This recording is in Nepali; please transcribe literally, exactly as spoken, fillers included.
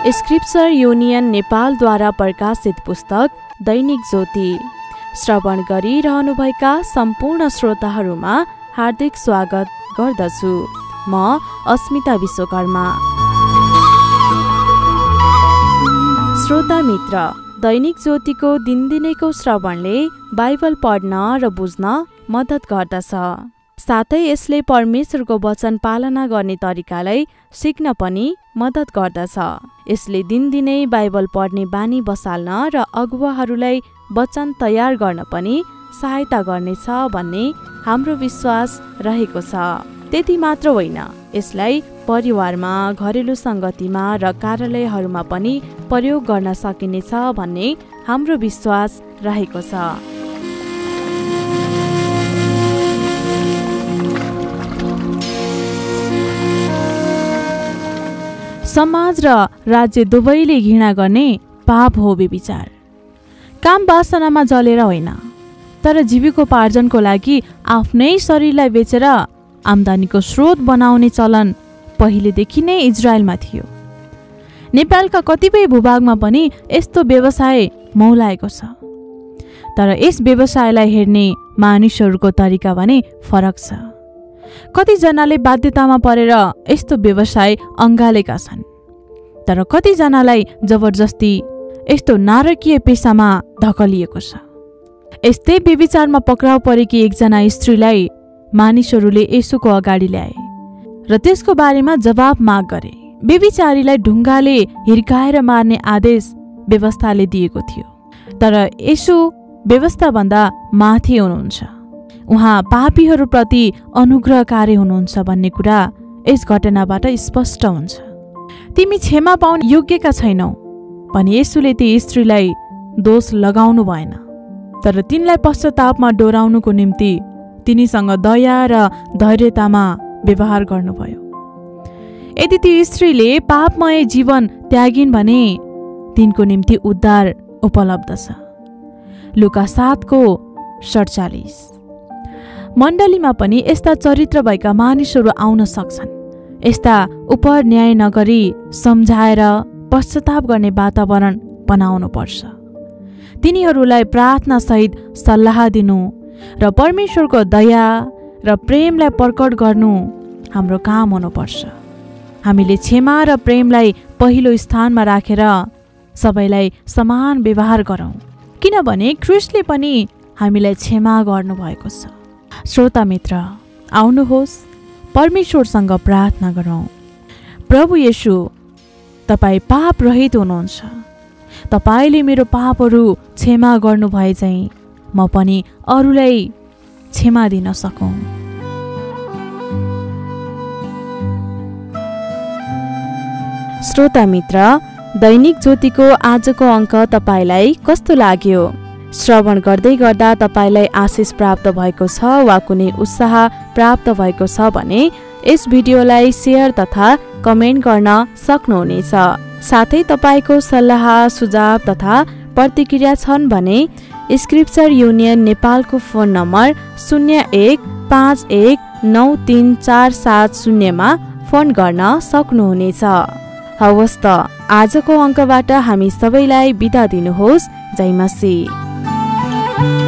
स्क्रिप्चर युनियन नेपालद्वारा प्रकाशित पुस्तक दैनिक ज्योति श्रवण गरिरहनुभएका सम्पूर्ण श्रोताहरूमा हार्दिक स्वागत गर्दछु। म अस्मिता विश्वकर्मा। श्रोता मित्र, दैनिक ज्योतिको दिनदिनैको श्रवणले बाइबल पढ्न र बुझ्न मद्दत गर्दछ। साथै यसले परमेश्वरको वचन पालना गर्ने तरिकालाई सिक्न पनि मद्दत गर्दछ। यसले दिनदिनै बाइबल पढ्ने बानी बसाल्न र अगुवाहरूलाई वचन तयार गर्न पनि सहायता गर्नेछ भन्ने हाम्रो विश्वास रहेको छ। त्यति मात्र होइन, यसलाई परिवारमा, घरेलु सङ्गतिमा र कार्यालयहरूमा पनि प्रयोग गर्न सकिनेछ भन्ने हाम्रो विश्वास रहेको छ। समाज र राज्य दुवैले घृणा गर्ने पाप हो व्यभिचार। काम वासनामा जलेर होइन, तर जीविकोपार्जनको लागि आफ्नै शरीरलाई बेचेर आम्दानीको स्रोत बनाउने चलन पहिलेदेखि नै इजरायलमा थियो। नेपालका कतिपय भूभागमा पनि यस्तो व्यवसाय मौलाएको छ, तर यस व्यवसायलाई हेर्ने मानिसहरूको तरिका भने फरक छ। कतिजनाले बाध्यतामा परेर यस्तो व्यवसाय अँगालेका छन्, तर कतिजनालाई जबरजस्ती यस्तो नारकीय पेसामा धकलिएको छ। यस्तै व्यभिचारमा पक्राउ परेकी एकजना स्त्रीलाई मानिसहरूले यसुको अगाडि ल्याए र त्यसको बारेमा जवाब माग गरे। व्यभिचारीलाई ढुङ्गाले हिर्काएर मार्ने आदेश व्यवस्थाले दिएको थियो, तर यसु व्यवस्थाभन्दा माथि हुनुहुन्छ। उहाँ पापीहरूप्रति अनुग्रहकारी हुनुहुन्छ भन्ने कुरा यस घटनाबाट स्पष्ट हुन्छ। तिमी क्षमा पाउन योग्यका छैनौ भने यसुले ती स्त्रीलाई दोष लगाउनु भएन, तर तिनलाई पश्चातापमा डोराउनुको निम्ति तिनीसँग दया र धैर्यतामा व्यवहार गर्नुभयो। यदि ती स्त्रीले पापमय जीवन त्यागिन् भने तिनको निम्ति उद्धार उपलब्ध छ। लुका सातको सडचालिस। मण्डलीमा पनि यस्ता चरित्र भएका मानिसहरू आउन सक्छन्। यस्ता उपर न्याय नगरी सम्झाएर पश्चाताप गर्ने वातावरण बनाउनु पर्छ। तिनीहरूलाई प्रार्थनासहित सल्लाह दिनु र परमेश्वरको दया र प्रेमलाई प्रकट गर्नु हाम्रो काम हुनुपर्छ। हामीले क्षमा र प्रेमलाई पहिलो स्थानमा राखेर सबैलाई समान व्यवहार गरौँ, किनभने ख्रीष्टले पनि हामीलाई क्षमा गर्नुभएको छ। श्रोता मित्र, आउनुहोस् परमेश्वरसँग प्रार्थना गरौँ। प्रभु येशू, तपाईँ पाप रहित हुनुहुन्छ। तपाईँले मेरो पापहरू क्षमा गर्नुभए चाहिँ म पनि अरूलाई क्षमा दिन सकौँ। श्रोता मित्र, दैनिक ज्योतिको आजको अङ्क तपाईँलाई कस्तो लाग्यो? श्रवण गर्दै गर्दा तपाईँलाई आशिष प्राप्त भएको छ वा कुनै उत्साह प्राप्त भएको छ भने यस भिडियोलाई सेयर तथा कमेन्ट गर्न सक्नुहुनेछ। साथै तपाईँको सल्लाह, सुझाव तथा प्रतिक्रिया छन् भने स्क्रिप्चर युनियन नेपालको फोन नम्बर शून्य एक पाँच एक नौ तिन चार सात शून्यमा फोन गर्न सक्नुहुनेछ। हवस् त, आजको अङ्कबाट हामी सबैलाई बिदा दिनुहोस्। जय मसीह।